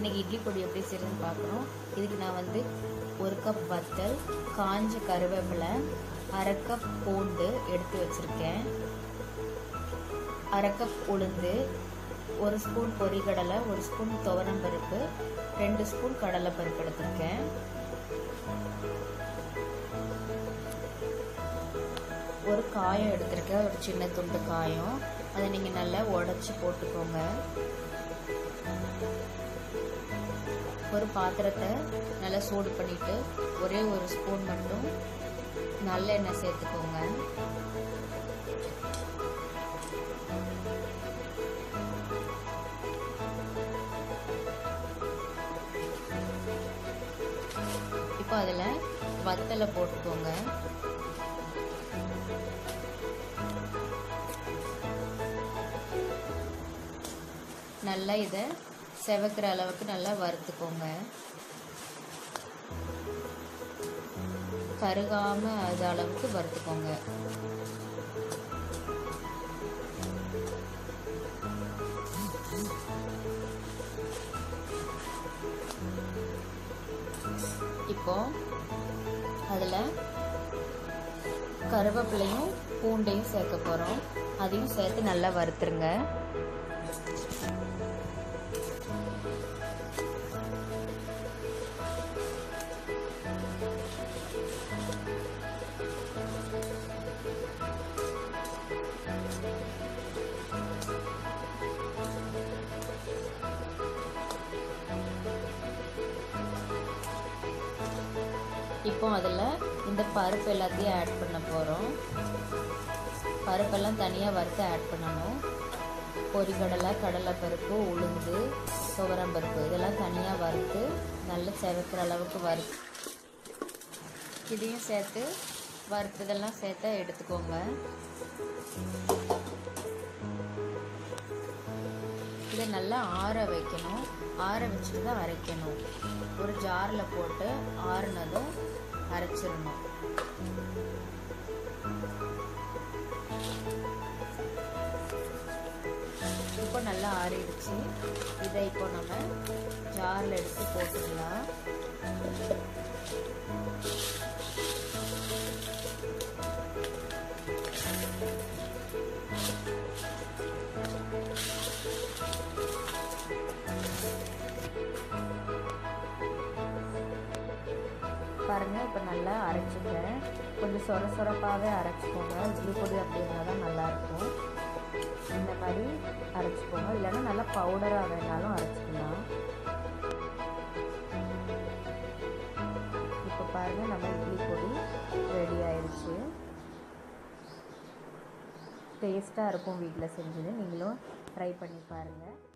இன்றைக்கி இட்லி பொடி எப்படி செய்யறதுன்னு பார்க்குறோம். இதுக்கு நான் வந்து 1 கப் வத்தல், காஞ்ச கருவேப்பிலை, 1/2 கப் பூண்டு எடுத்து வச்சுருக்கேன், 1/2 கப் உளுந்து, 1 ஸ்பூன் பொரிகடலை, 1 ஸ்பூன் துவரம்பருப்பு, 2 ஸ்பூன் கடலைப்பருப்பு எடுத்திருக்கேன். ஒரு காயம் எடுத்திருக்கேன், ஒரு சின்ன துண்டு காயம். அதை நீங்கள் நல்லா உடச்சி போட்டுக்கோங்க. ஒரு பாத்திரத்தை நல்லா சூடு பண்ணிவிட்டு ஒரே 1 ஸ்பூன் மட்டும் நல்லெண்ணெய் சேர்த்துக்கோங்க. இப்போ அதில் வத்தலை போட்டுக்கோங்க. நல்லா இதை செவக்கிற அளவுக்கு நல்லா வறுத்துக்கோங்க. கருகாம அது அளவுக்கு வறுத்துக்கோங்க. இப்போ அதில் கருவேப்பிலையும் பூண்டையும் சேர்க்க போகிறோம். அதையும் சேர்த்து நல்லா வறுத்துருங்க. இப்போ அதில் இந்த பருப்பு எல்லாத்தையும் ஆட் பண்ண போகிறோம். பருப்பெல்லாம் தனியாக வறுத்து ஆட் பண்ணணும். பொரிகடலை, கடலைப்பருப்பு, உளுந்து, துவரம்பருப்பு இதெல்லாம் தனியாக வறுத்து நல்லா செவக்கிற அளவுக்கு வறுத்து இதையும் சேர்த்து வறுத்ததெல்லாம் சேர்த்து எடுத்துக்கோங்க. இதை நல்லா ஆற வைக்கணும். ஆற வச்சுட்டு தான் அரைக்கணும். ஒரு ஜாரில் போட்டு ஆறுனதும் அரைச்சிடணும். இப்போ நல்லா ஆறிடுச்சு. இதை இப்போ நம்ம ஜாரில் எடுத்து போட்டுக்கலாம். பாருங்கள், இப்போ நல்லா அரைச்சிட்டேன். கொஞ்சம் சொரப்பாகவே அரைச்சிக்கோங்க. இட்லி பொடி அப்படி இருந்தால் தான் நல்லாயிருக்கும். இந்த மாதிரி அரைச்சிக்கோங்க. இல்லைன்னா நல்லா பவுடராக வேணாலும் அரைச்சிக்கலாம். இப்போ பாருங்கள், நம்ம இட்லி பொடி ரெடி ஆயிடுச்சு. டேஸ்ட்டாக இருக்கும். வீட்டில் செஞ்சது நீங்களும் ட்ரை பண்ணி பாருங்கள்.